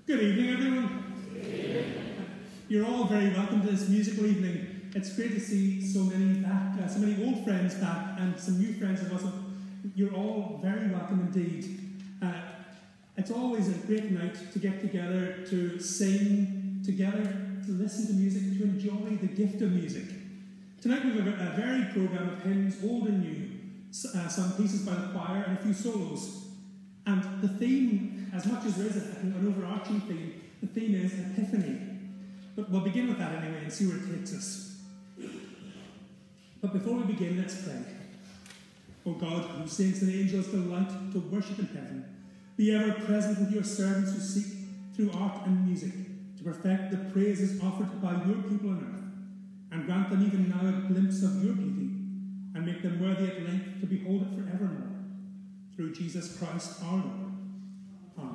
Good evening, everyone. You're all very welcome to this musical evening. It's great to see so many back, so many old friends back, and some new friends of us. You're all very welcome indeed. It's always a great night to get together, to sing together, to listen to music, to enjoy the gift of music. Tonight we have a varied programme of hymns, old and new, some pieces by the choir, and a few solos. And the theme, as much as there is an overarching theme, the theme is Epiphany. But we'll begin with that anyway and see where it takes us. But before we begin, let's pray. O God, who saints and angels delight to worship in heaven, be ever present with your servants who seek, through art and music, to perfect the praises offered by your people on earth, and grant them even now a glimpse of your beauty, and make them worthy at length to behold it forevermore. Through Jesus Christ our Lord. Amen.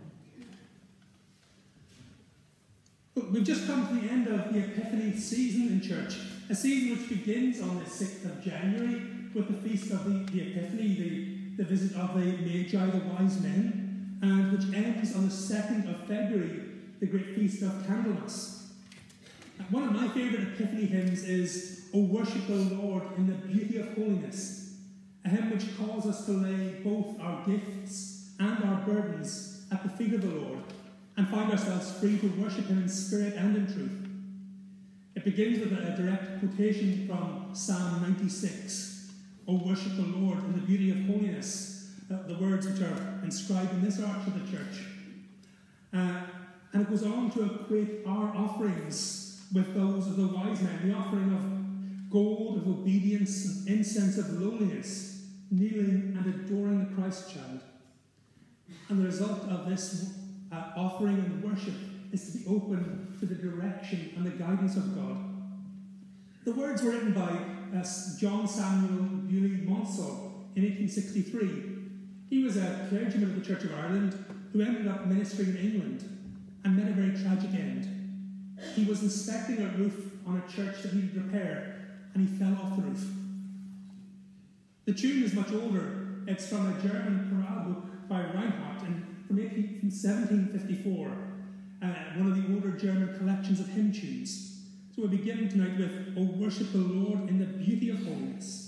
Look, we've just come to the end of the Epiphany season in church, a season which begins on the 6th of January with the feast of the Epiphany, the visit of the Magi, the wise men, and which ends on the 2nd of February, the great feast of Candlemas. One of my favourite Epiphany hymns is O Worship the Lord in the Beauty of Holiness, a hymn which calls us to lay both our gifts and our burdens at the feet of the Lord and find ourselves free to worship him in spirit and in truth. It begins with a direct quotation from Psalm 96, O worship the Lord in the beauty of holiness, the words which are inscribed in this arch of the church. And it goes on to equate our offerings with those of the wise men, the offering of gold, of obedience, and incense of lowliness, kneeling and adoring the Christ child. And the result of this offering and worship is to be open to the direction and the guidance of God. The words were written by John Samuel Bewley Monsell in 1863. He was a clergyman of the Church of Ireland who ended up ministering in England and met a very tragic end. He was inspecting a roof on a church that needed repair, and he fell off the roof. The tune is much older. It's from a German chorale book by Reinhardt from 1754, one of the older German collections of hymn tunes. So we'll begin tonight with O Worship the Lord in the Beauty of Holiness.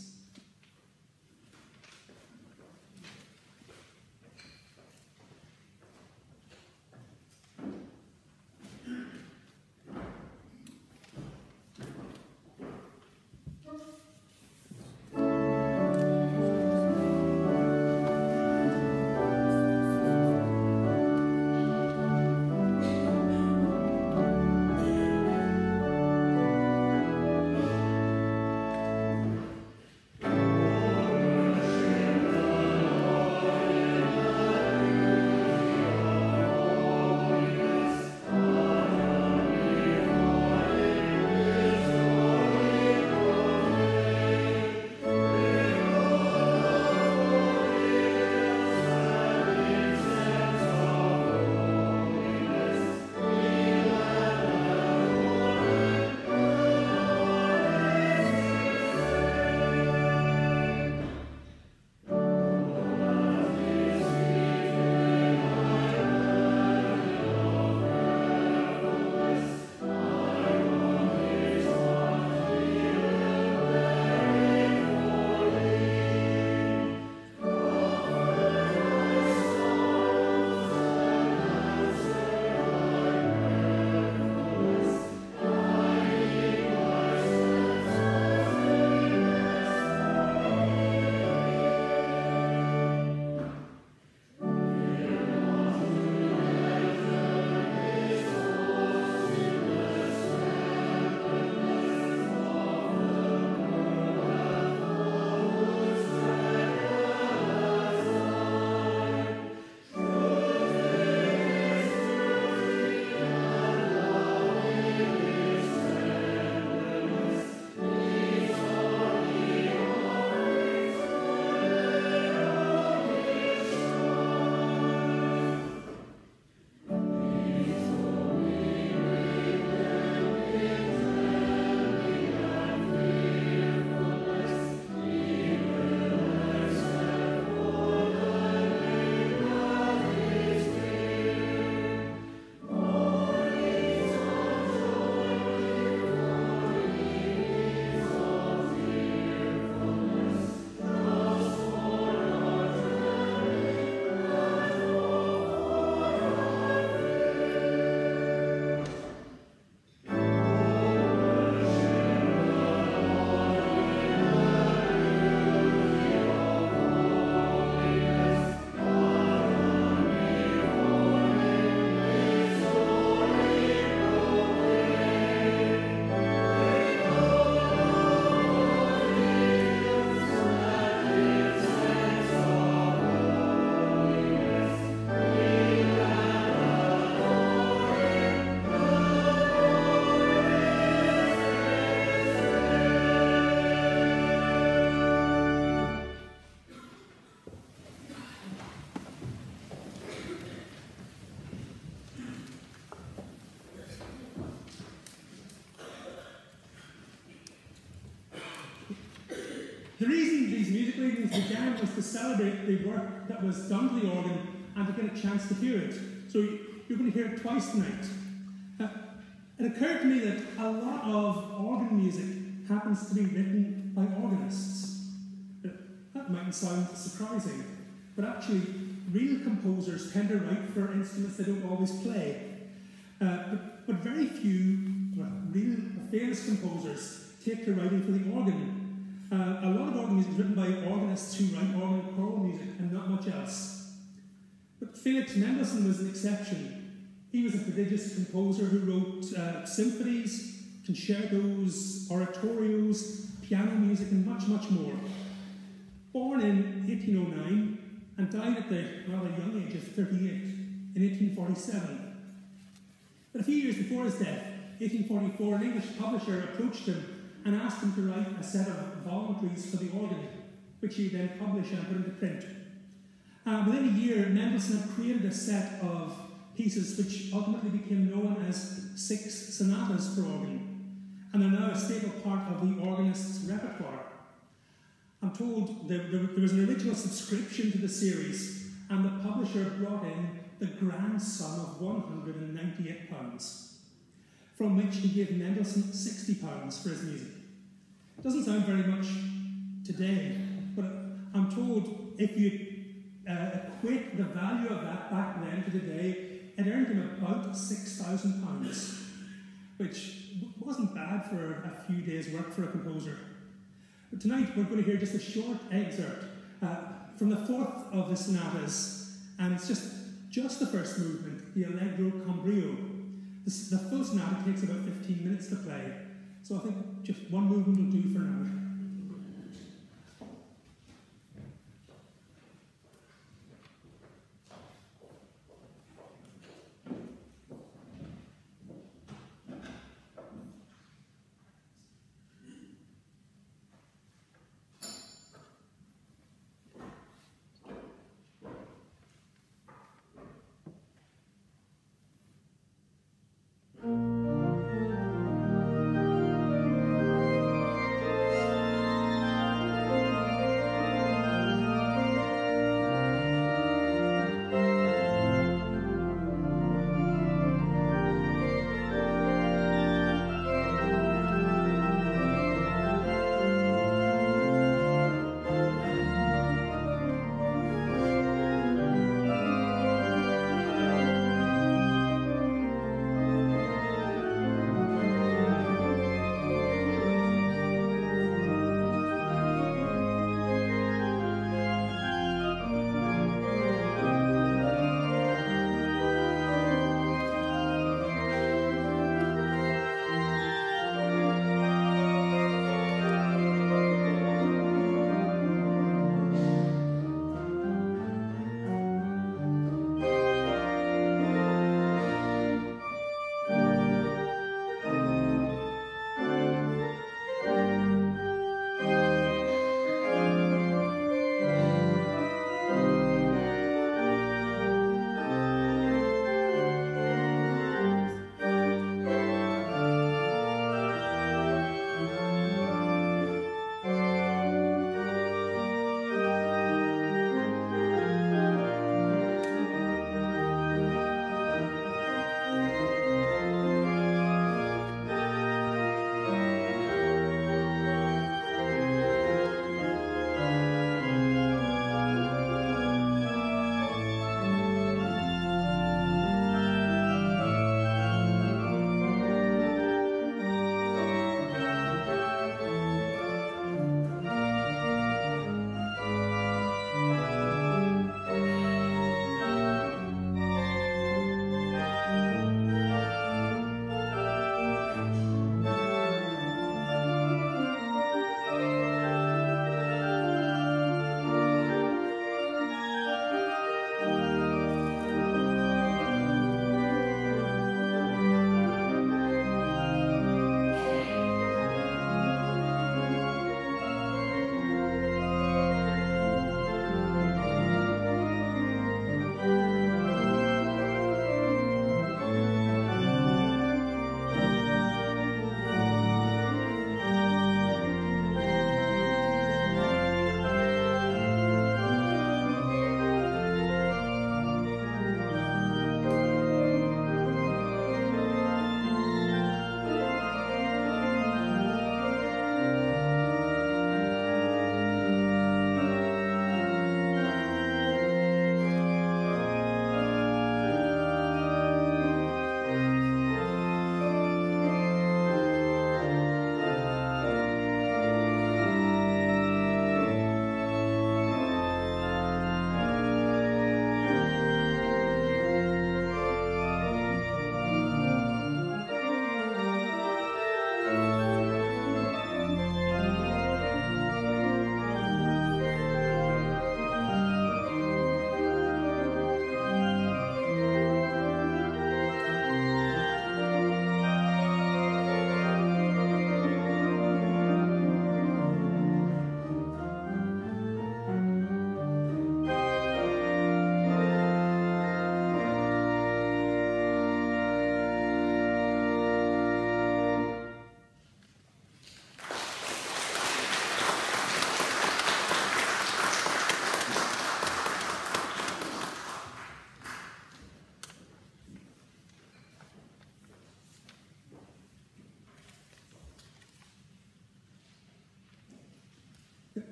The reason these music readings began was to celebrate the work that was done to the organ and to get a chance to hear it. So you're going to hear it twice tonight. It occurred to me that a lot of organ music happens to be written by organists. That mightn't sound surprising, but actually real composers tend to write for instruments they don't always play. But very few real famous composers take to writing for the organ. A lot of organ music is written by organists who write organ and choral music and not much else. But Felix Mendelssohn was an exception. He was a prodigious composer who wrote symphonies, concertos, oratorios, piano music, and much, much more. Born in 1809 and died at the rather young age of 38 in 1847. But a few years before his death, 1844, an English publisher approached him and asked him to write a set of voluntaries for the organ, which he would then publish and put into print. Within a year, Mendelssohn had created a set of pieces which ultimately became known as 6 sonatas for organ, and are now a staple part of the organist's repertoire. I'm told there was an original subscription to the series, and the publisher brought in the grand sum of £198, from which he gave Mendelssohn £60 for his music. It doesn't sound very much today, but I'm told if you equate the value of that back then to today, it earned him about £6,000, which wasn't bad for a few days' work for a composer. But tonight we're going to hear just a short excerpt from the 4th of the sonatas, and it's just the first movement, the Allegro con brio. The full sonata takes about 15 minutes to play, so I think just one movement will do for now.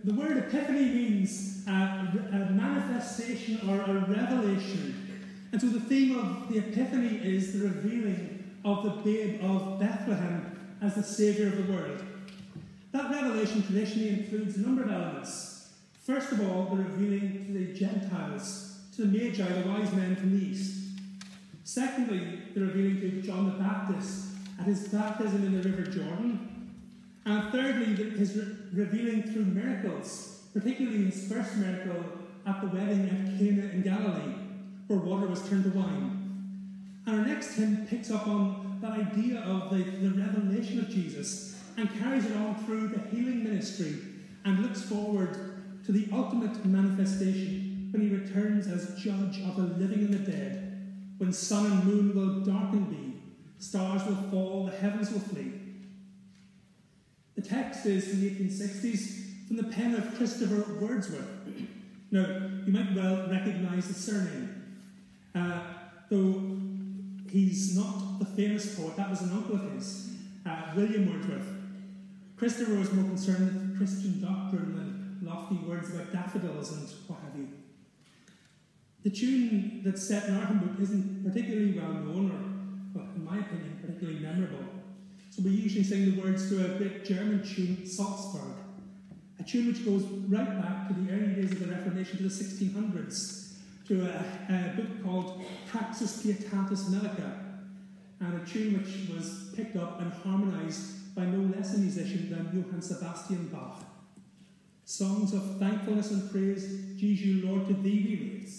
The word epiphany means a manifestation or a revelation. And so the theme of the Epiphany is the revealing of the babe of Bethlehem as the Saviour of the world. That revelation traditionally includes a number of elements. First of all, the revealing to the Gentiles, to the Magi, the wise men from the east. Secondly, the revealing to John the Baptist at his baptism in the River Jordan. And thirdly, his revealing through miracles, particularly his first miracle at the wedding at Cana in Galilee, where water was turned to wine. And our next hymn picks up on that idea of the revelation of Jesus and carries it on through the healing ministry and looks forward to the ultimate manifestation when he returns as judge of the living and the dead, when sun and moon will darken be, stars will fall, the heavens will flee. The text is from the 1860s from the pen of Christopher Wordsworth. Now, you might well recognise the surname. Though he's not the famous poet, that was an uncle of his, William Wordsworth. Christopher was more concerned with Christian doctrine than lofty words about daffodils and what have you. The tune that's set in our hymn book isn't particularly well known, or, well, in my opinion, particularly memorable. So we usually sing the words to a great German tune, Salzburg, a tune which goes right back to the early days of the Reformation, to the 1600s. To a book called Praxis Pietatis Mellica, and a tune which was picked up and harmonised by no less a musician than Johann Sebastian Bach. Songs of thankfulness and praise, Jesu Lord, to thee we raise.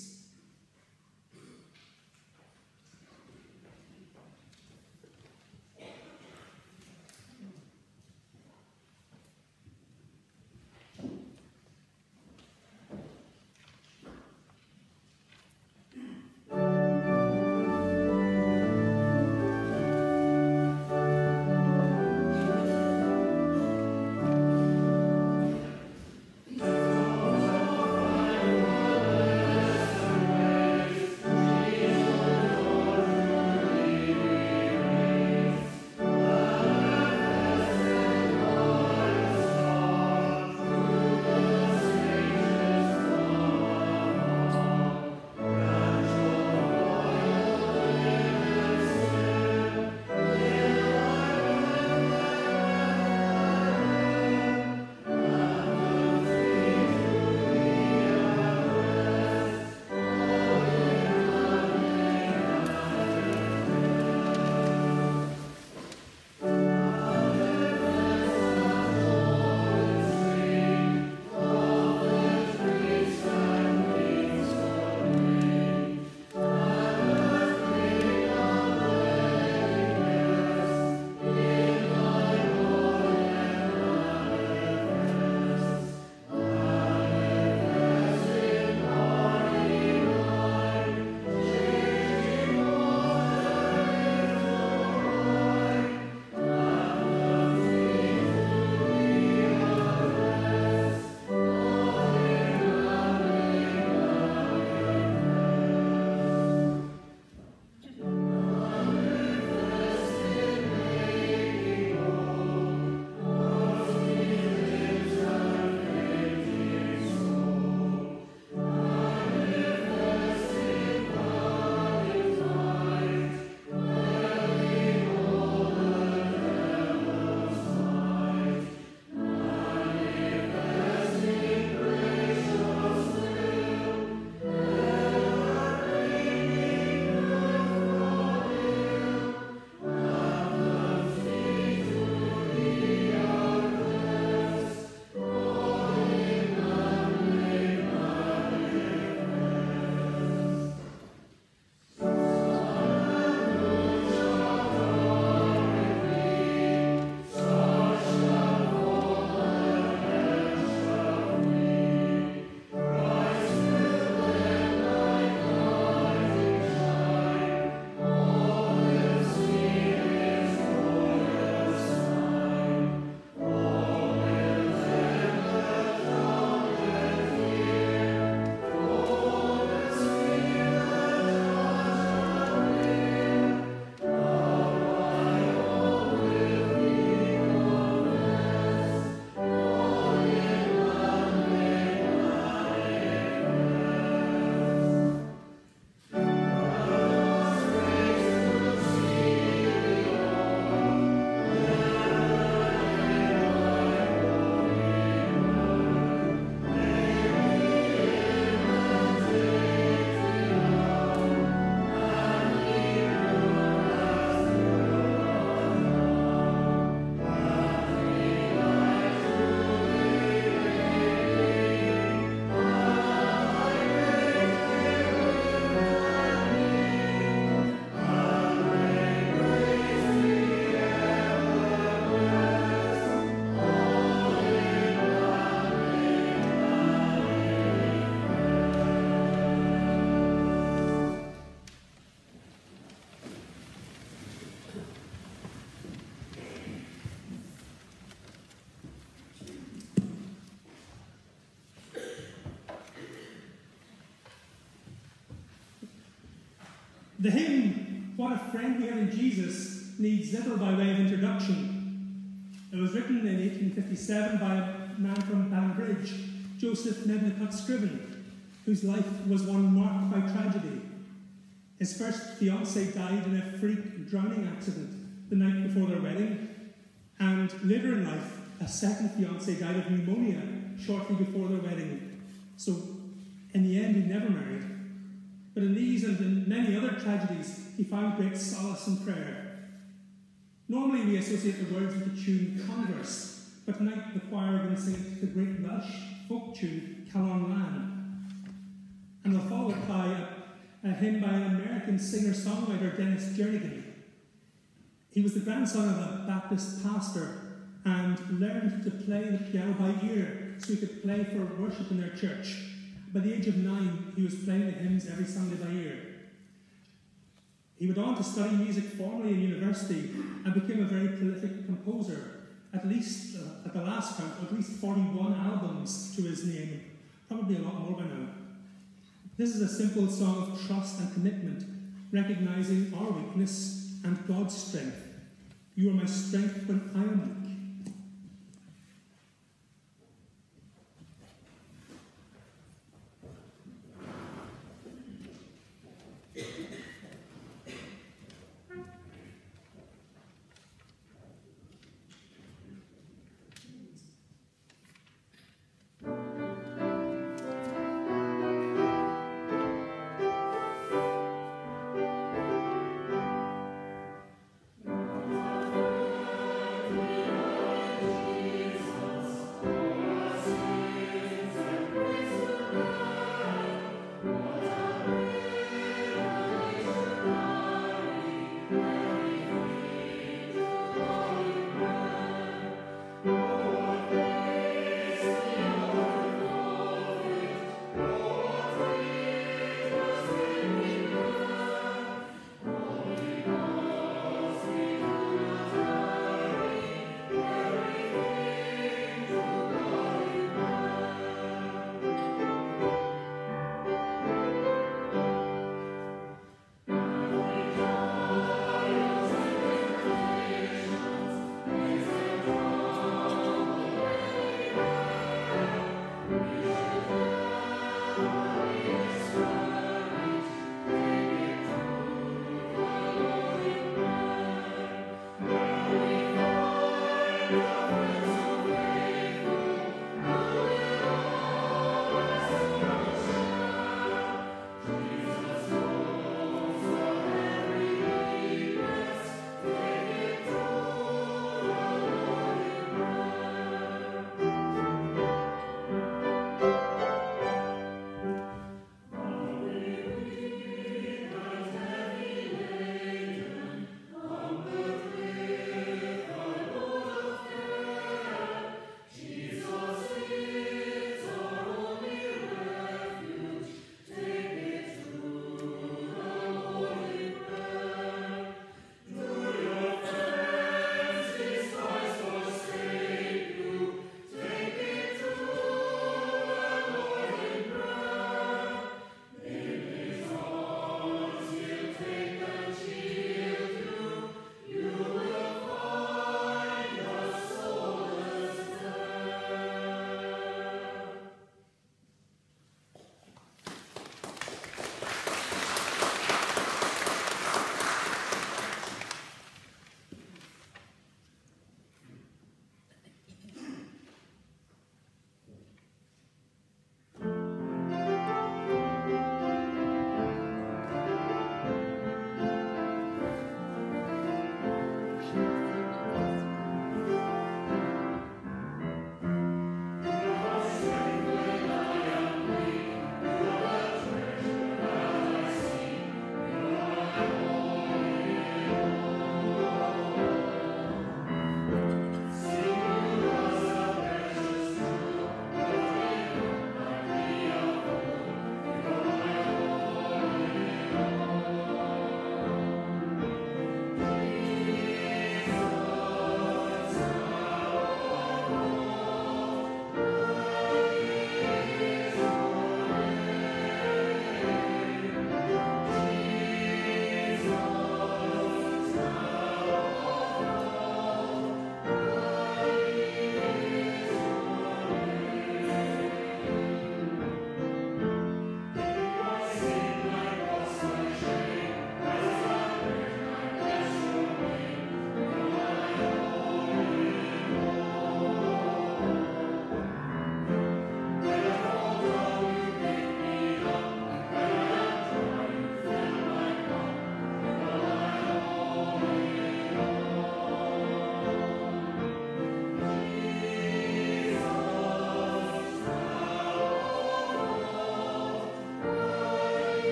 The hymn, What a Friend We Have in Jesus, needs little by way of introduction. It was written in 1857 by a man from Banbridge, Joseph Medlicott Scriven, whose life was one marked by tragedy. His first fiancée died in a freak drowning accident the night before their wedding, and later in life, a second fiancée died of pneumonia shortly before their wedding. So, in the end, he never married. But in these and in many other tragedies, he found great solace in prayer. Normally, we associate the words with the tune Converse, but tonight the choir are going to sing the great Welsh folk tune Calon Lan. And they'll follow it by a hymn by an American singer-songwriter, Dennis Jernigan. He was the grandson of a Baptist pastor and learned to play the piano by ear so he could play for worship in their church. By the age of 9, he was playing the hymns every Sunday by ear. He went on to study music formally in university and became a very prolific composer. At least, at the last count, at least 41 albums to his name, probably a lot more by now. This is a simple song of trust and commitment, recognizing our weakness and God's strength. You are my strength when I am weak. We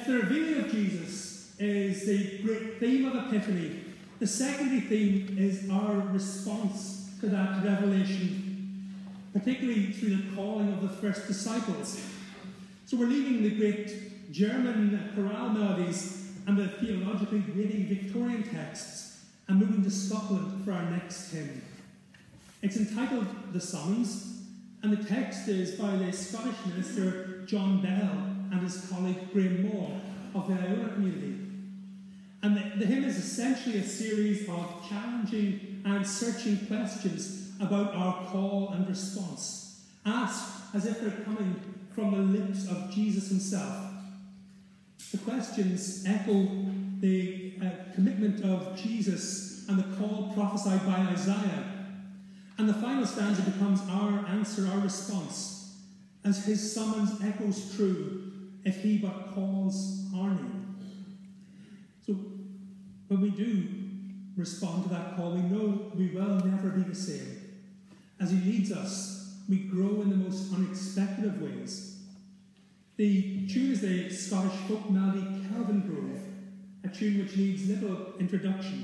If the revealing of Jesus is the great theme of Epiphany, the secondary theme is our response to that revelation, particularly through the calling of the first disciples. So we're leaving the great German chorale melodies and the theologically weighty Victorian texts and moving to Scotland for our next hymn. It's entitled The Summons, and the text is by the Scottish minister John Bell and his colleague Graham Moore of the Iona community. And the hymn is essentially a series of challenging and searching questions about our call and response, asked as if they're coming from the lips of Jesus himself. The questions echo the commitment of Jesus and the call prophesied by Isaiah. And the final stanza becomes our answer, our response, as his summons echoes true if he but calls our name. So when we do respond to that call, we know we will never be the same. As he leads us, we grow in the most unexpected of ways. The tune is the Scottish folk melody Kelvin Grove, a tune which needs little introduction.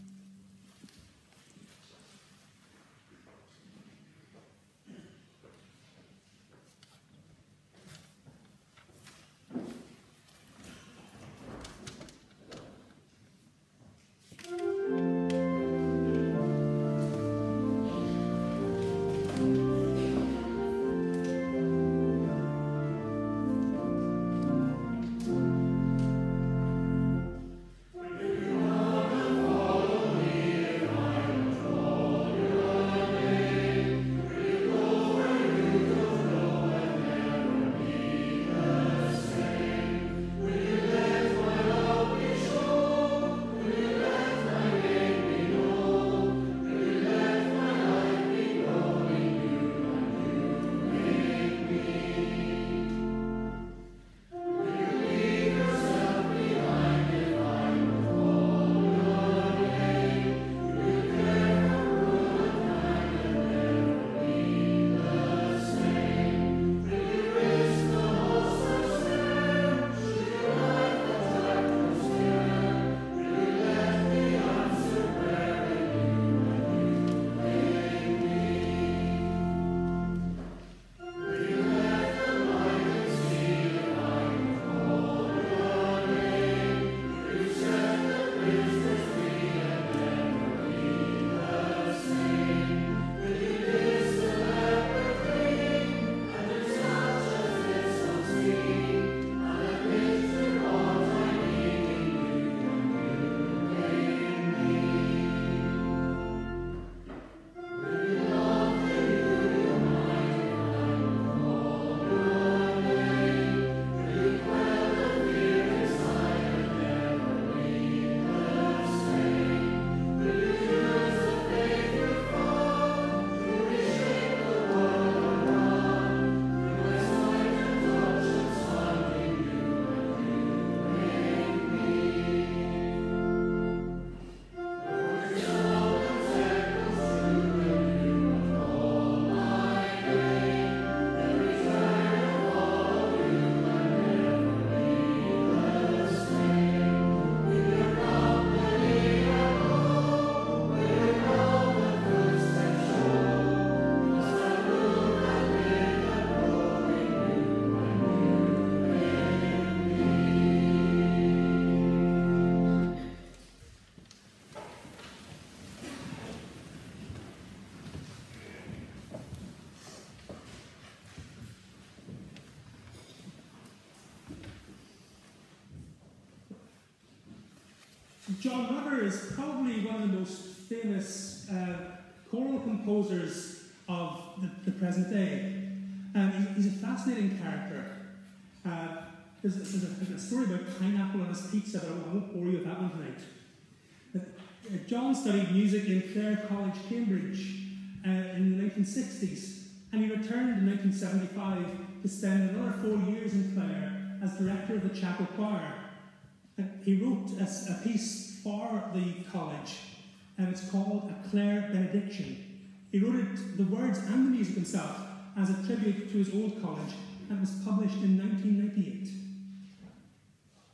John Rutter is probably one of the most famous choral composers of the present day. He's a fascinating character. There's a story about pineapple on his pizza, but I won't bore you with that one tonight. John studied music in Clare College, Cambridge in the 1960s, and he returned in 1975 to spend another 4 years in Clare as director of the chapel choir. He wrote a piece for the college, and it's called A Clare Benediction. He wrote it, the words and the music himself, as a tribute to his old college, and it was published in 1998.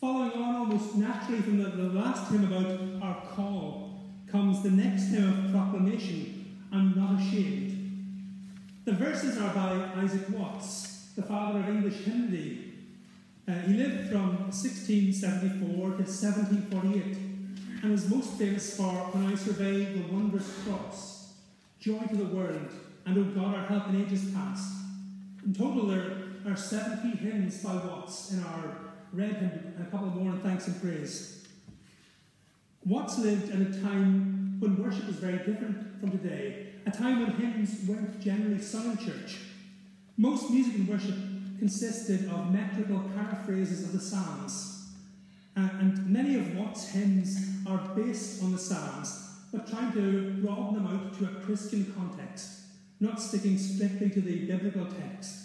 Following on almost naturally from the last hymn about our call comes the next hymn of proclamation, I'm Not Ashamed. The verses are by Isaac Watts, the father of English hymnody. He lived from 1674 to 1748 and was most famous for When I Survey the Wondrous Cross, Joy to the World, and O God Our Help in Ages Past. In total, there are 70 hymns by Watts in our red hymn, and a couple more in thanks and praise. Watts lived at a time when worship was very different from today, a time when hymns weren't generally sung in church. Most music in worship consisted of metrical paraphrases of the Psalms, and many of Watts' hymns are based on the Psalms, but trying to broaden them out to a Christian context, not sticking strictly to the biblical text.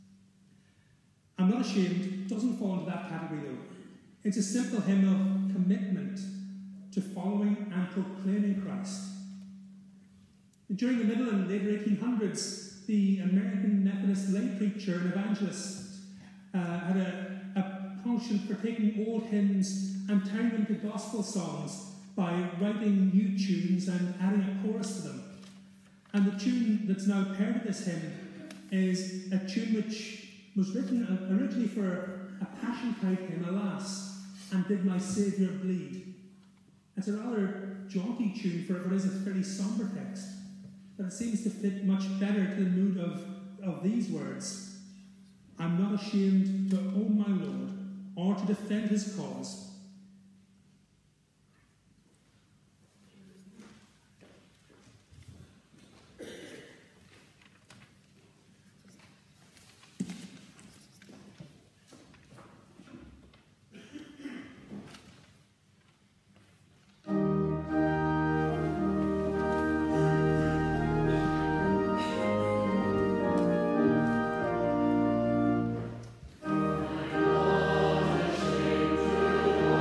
I'm Not Ashamed doesn't fall into that category though. It's a simple hymn of commitment to following and proclaiming Christ. During the middle and later 1800s, the American Methodist lay preacher and evangelist had a penchant for taking old hymns and turning them to gospel songs by writing new tunes and adding a chorus to them. And the tune that's now paired with this hymn is a tune which was written originally for a Passion type hymn, Alas, and Did My Saviour Bleed. It's a rather jaunty tune for what is a fairly sombre text, but it seems to fit much better to the mood of these words. I'm not ashamed to own my Lord, or to defend his cause. I'm not ashamed to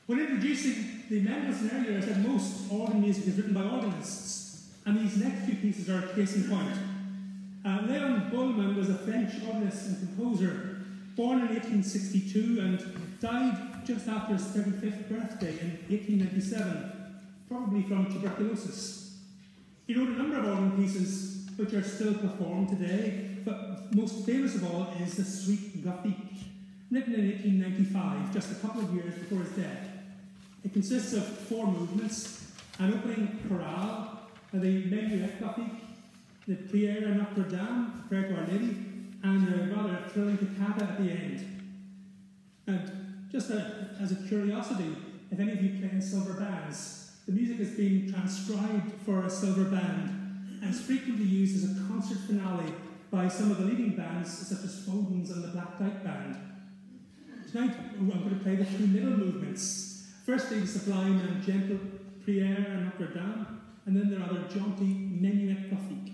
When introducing the Mendelssohn earlier, I said most organ music is written by organists, and these next two pieces are a case in point. Leon Bollmann was a French organist and composer, born in 1862 and died just after his 35th birthday in 1897, probably from tuberculosis. He wrote a number of organ pieces which are still performed today, but most famous of all is the Suite Gothique, written in 1895, just a couple of years before his death. It consists of 4 movements: an opening chorale, the Menuet Gothique, the Prière à Notre Dame, Prayer to Our Lady, and a rather thrilling toccata at the end. And just as a curiosity, if any of you play in silver bands, the music has been transcribed for a silver band and is frequently used as a concert finale by some of the leading bands, such as Foden's and the Black Dyke Band. Tonight, I'm going to play the 2 middle movements. Firstly, the sublime and gentle Prière à Notre Dame, and then the rather jaunty Menuet Gothique.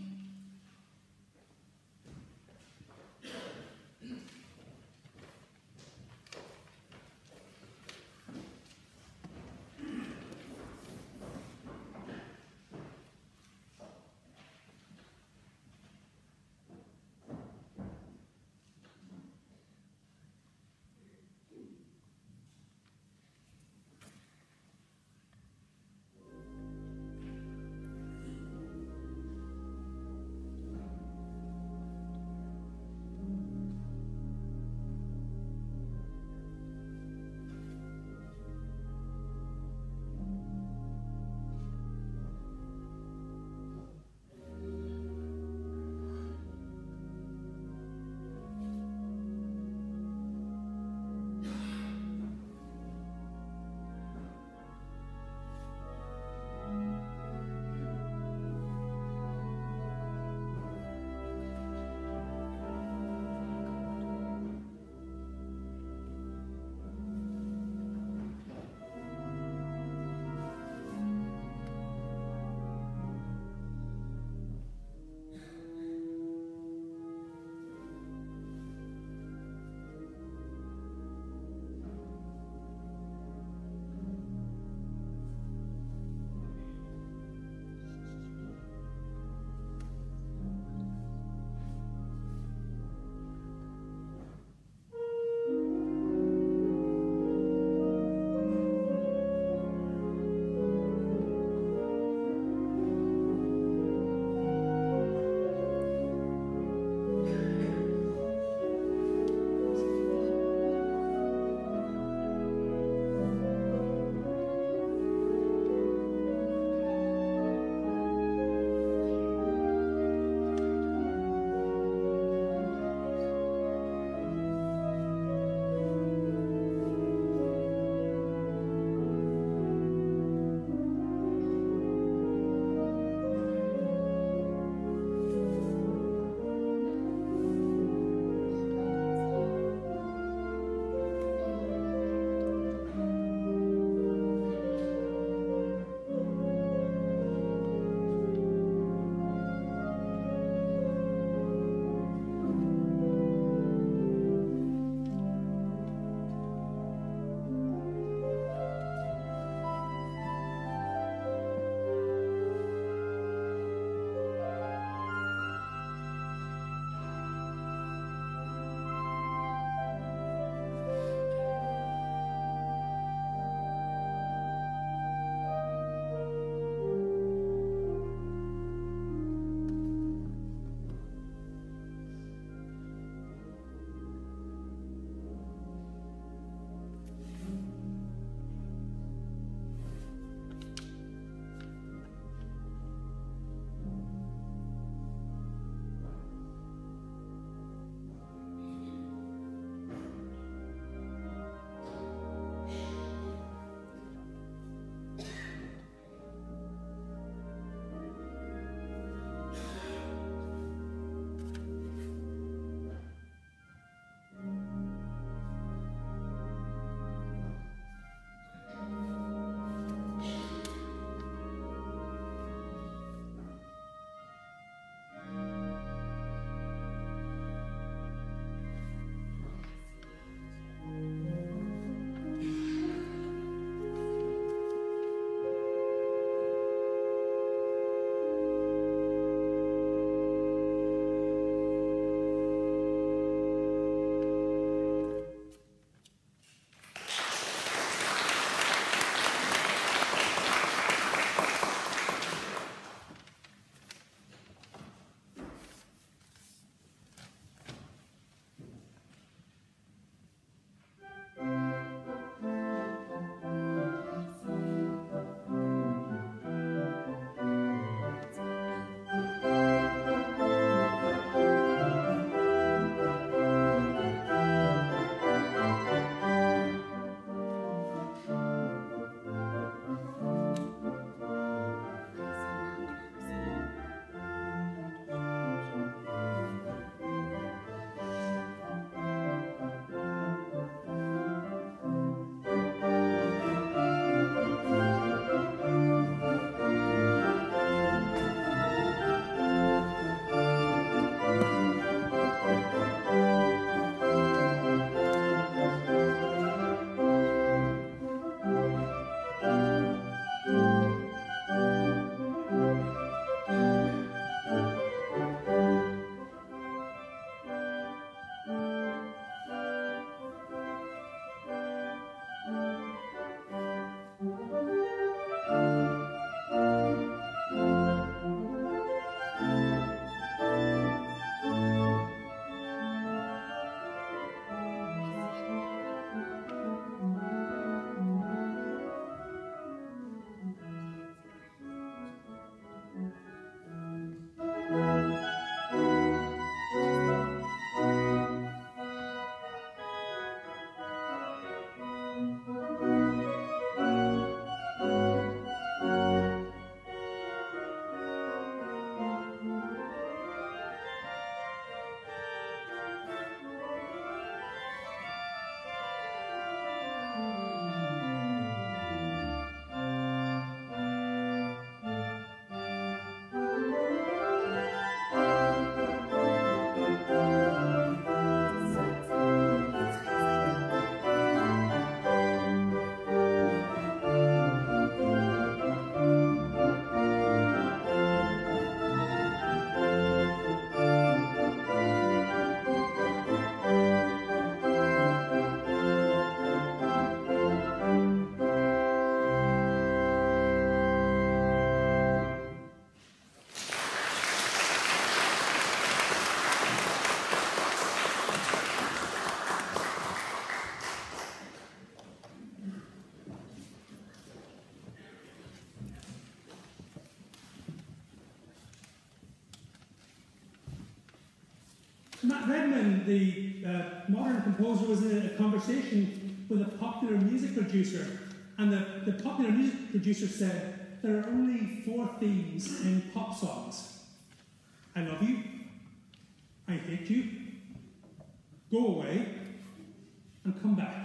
Matt Redman, the modern composer, was in a conversation with a popular music producer, and the popular music producer said, there are only 4 themes in pop songs. I love you, I hate you, go away, and come back.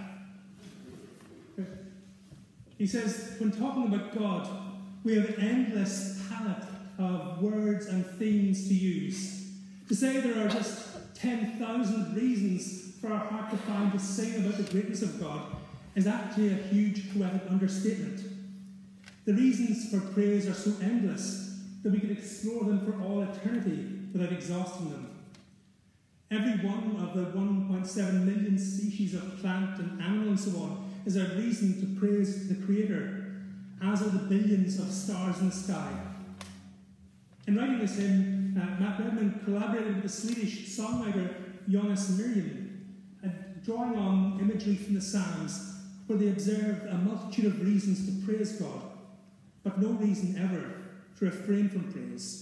He says, when talking about God, we have an endless palette of words and themes to use. To say there are just 10,000 reasons for our heart to find to sing about the greatness of God is actually a huge poetic understatement. The reasons for praise are so endless that we could explore them for all eternity without exhausting them. Every one of the 1.7 million species of plant and animal and so on is a reason to praise the Creator, as are the billions of stars in the sky. In writing this hymn, Matt Redman collaborated with the Swedish songwriter Jonas Miriam, drawing on imagery from the Psalms, where they observed a multitude of reasons to praise God, but no reason ever to refrain from praise.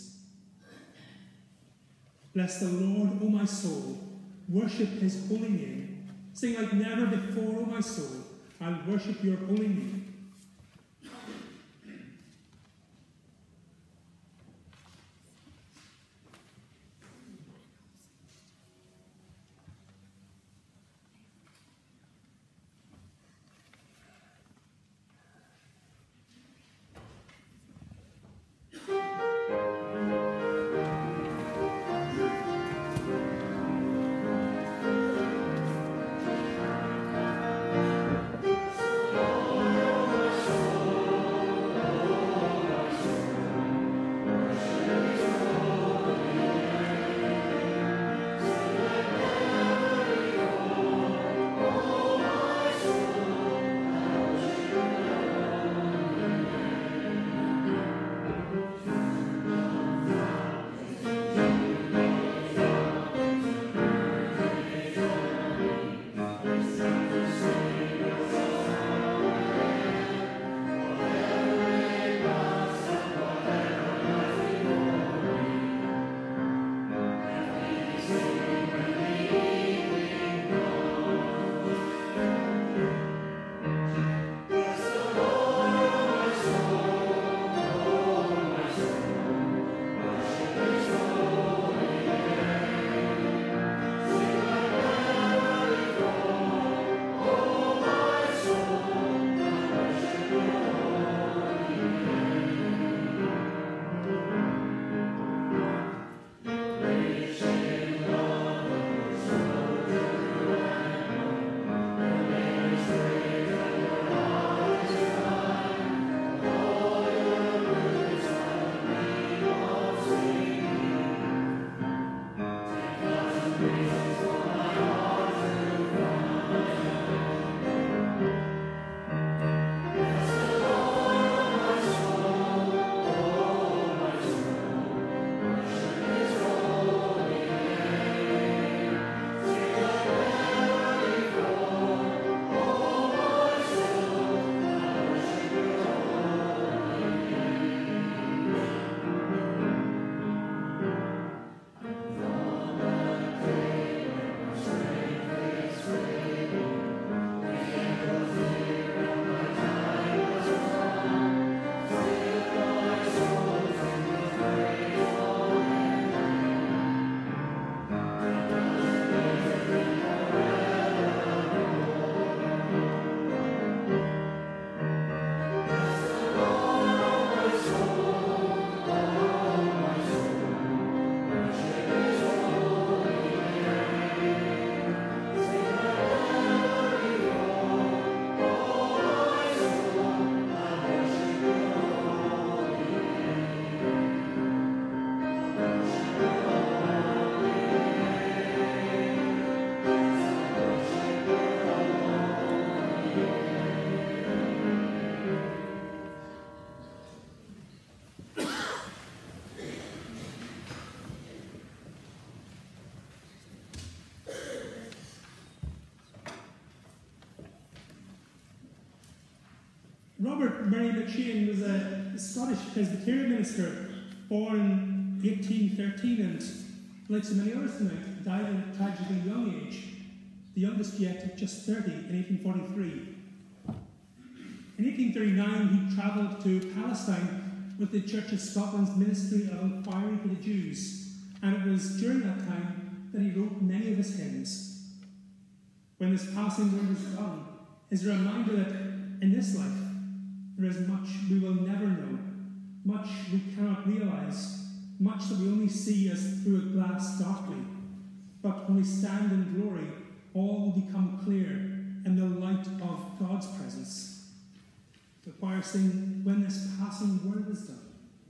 Bless the Lord, O my soul, worship his holy name. Sing like never before, O my soul, I'll worship your holy name. Robert Murray McShane was a Scottish Presbyterian minister born in 1813 and, like so many others tonight, died at a tragically young age, the youngest yet at just 30 in 1843. In 1839, he travelled to Palestine with the Church of Scotland's Ministry of Inquiry for the Jews, and it was during that time that he wrote many of his hymns. When this passing word is gone, is a reminder that in this life there is much we will never know, much we cannot realise, much that we only see as through a glass darkly. But when we stand in glory, all will become clear in the light of God's presence. The choir sing, "When this passing word is done."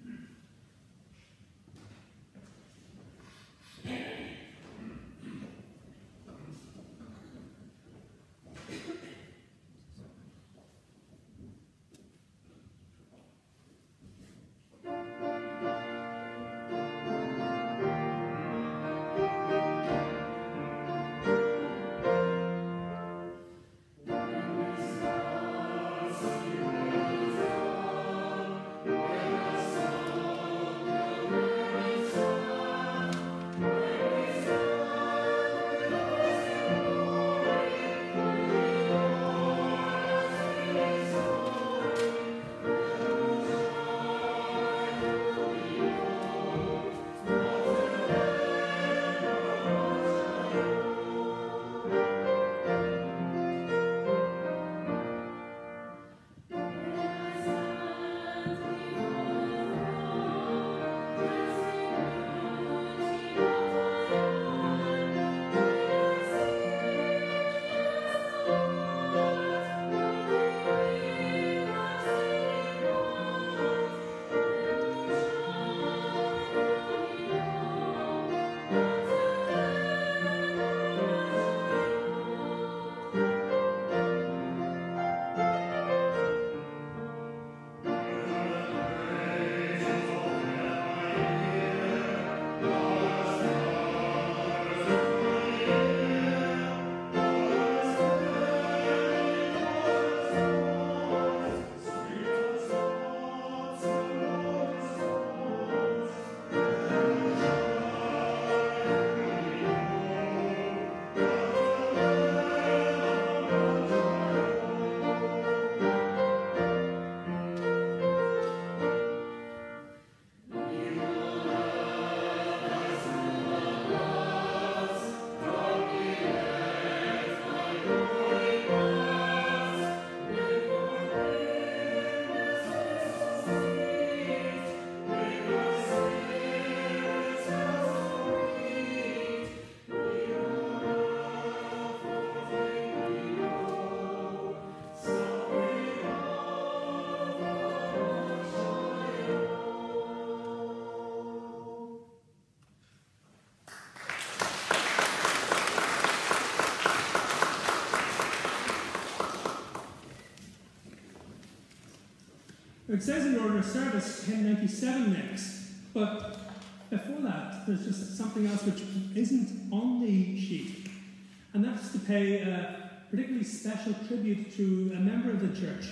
It says in the order of service, hymn 97 next, but before that, there's just something else which isn't on the sheet, and that's to pay a particularly special tribute to a member of the church.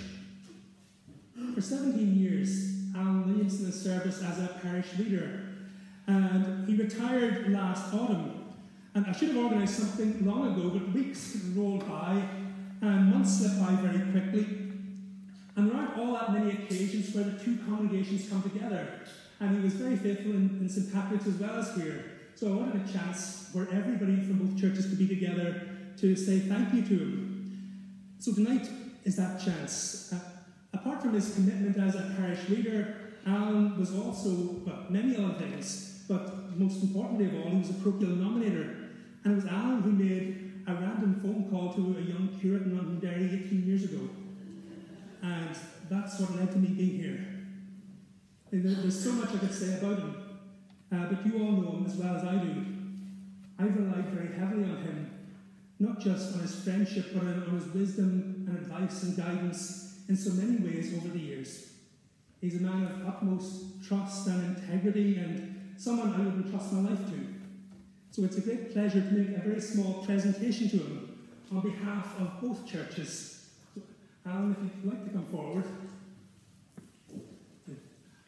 For 17 years, Alan Williamson has served us as a parish leader, and he retired last autumn. And I should have organised something long ago, but weeks rolled by, and months slipped by very quickly. And there aren't all that many occasions where the two congregations come together. And he was very faithful in St. Patrick's as well as here. So I wanted a chance where everybody from both churches could be together to say thank you to him. So tonight is that chance. Apart from his commitment as a parish leader, Alan was also, well, many other things, but most importantly of all, he was a parochial nominator. And it was Alan who made a random phone call to a young curate in Londonderry 18 years ago. And that's what led to me being here. And there's so much I could say about him, but you all know him as well as I do. I've relied very heavily on him, not just on his friendship, but on his wisdom and advice and guidance in so many ways over the years. He's a man of utmost trust and integrity, and someone I would entrust my life to. So it's a great pleasure to make a very small presentation to him on behalf of both churches. Alan, if you'd like to come forward.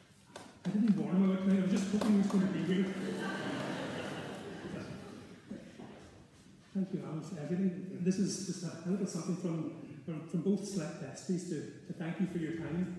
I didn't warn him about tonight, I was just hoping he was going to be here. of everything. This is just a little something from both select vestries to thank you for your time.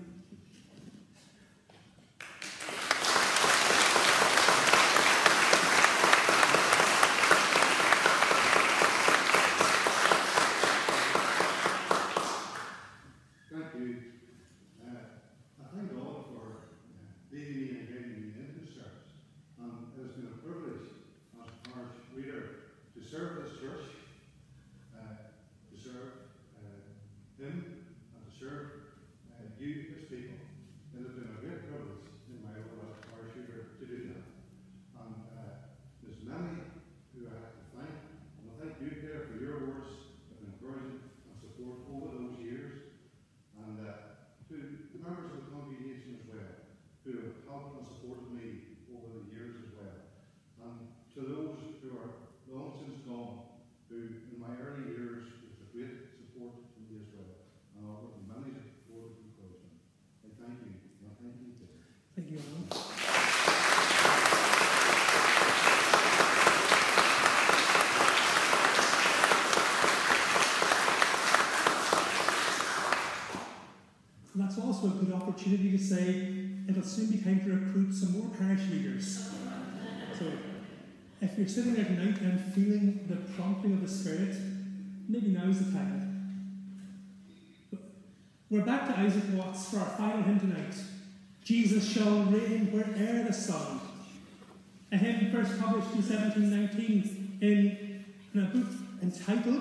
That's also a good opportunity to say it'll soon be time to recruit some more parish leaders. So if you're sitting there tonight and feeling the prompting of the Spirit, maybe now's the time. But we're back to Isaac Watts for our final hymn tonight. Jesus shall reign where'er the sun. A hymn first published in 1719 in a book entitled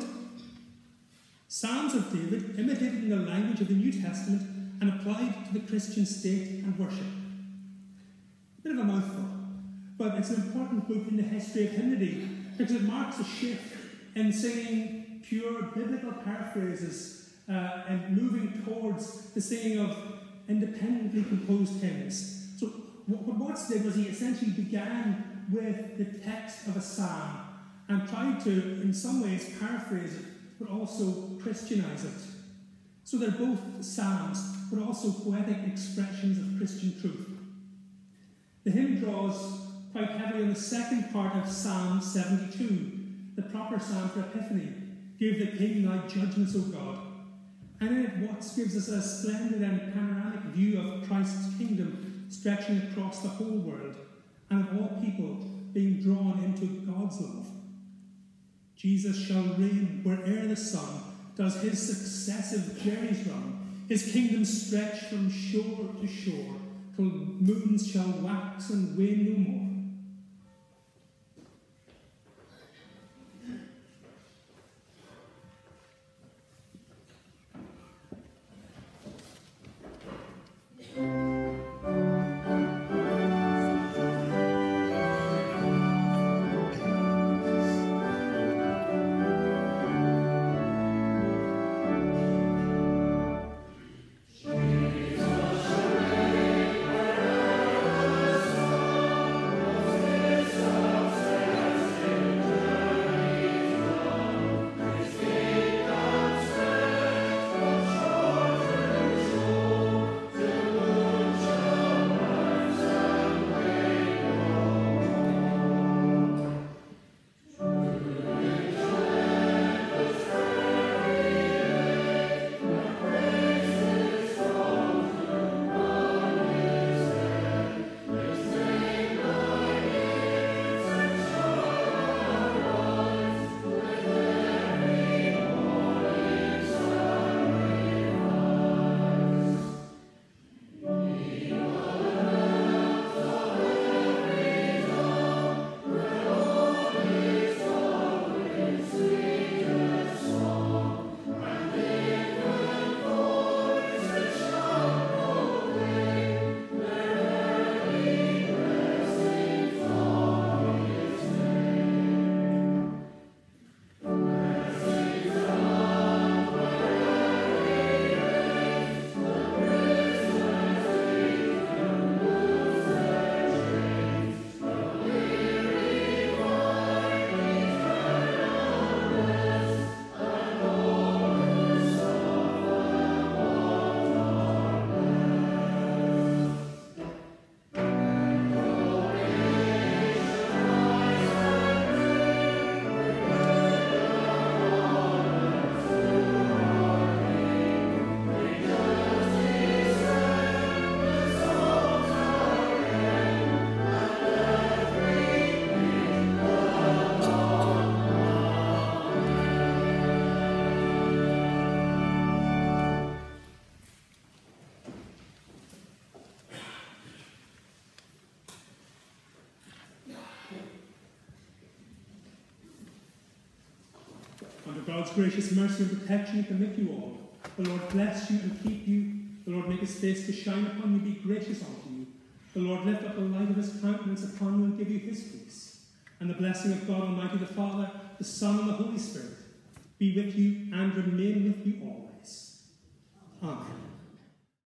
Psalms of David, imitating the language of the New Testament and applied to the Christian state and worship. A bit of a mouthful, but it's an important book in the history of hymnody because it marks a shift in singing pure biblical paraphrases and moving towards the singing of independently composed hymns. So what Watts did was he essentially began with the text of a psalm and tried to, in some ways, paraphrase it, but also Christianize it. So they're both psalms, but also poetic expressions of Christian truth. The hymn draws quite heavily on the second part of Psalm 72, the proper psalm for Epiphany. Give the King thy judgments, O God. And in it, Watts gives us a splendid and panoramic view of Christ's kingdom stretching across the whole world, and of all people being drawn into God's love. Jesus shall reign where'er the sun does his successive journeys run. His kingdom stretch from shore to shore, till moons shall wax and wane no more. God's gracious mercy and protection be with you all. The Lord bless you and keep you. The Lord make his face to shine upon you, be gracious unto you. The Lord lift up the light of his countenance upon you and give you his peace. And the blessing of God Almighty, the Father, the Son, and the Holy Spirit be with you and remain with you always. Amen.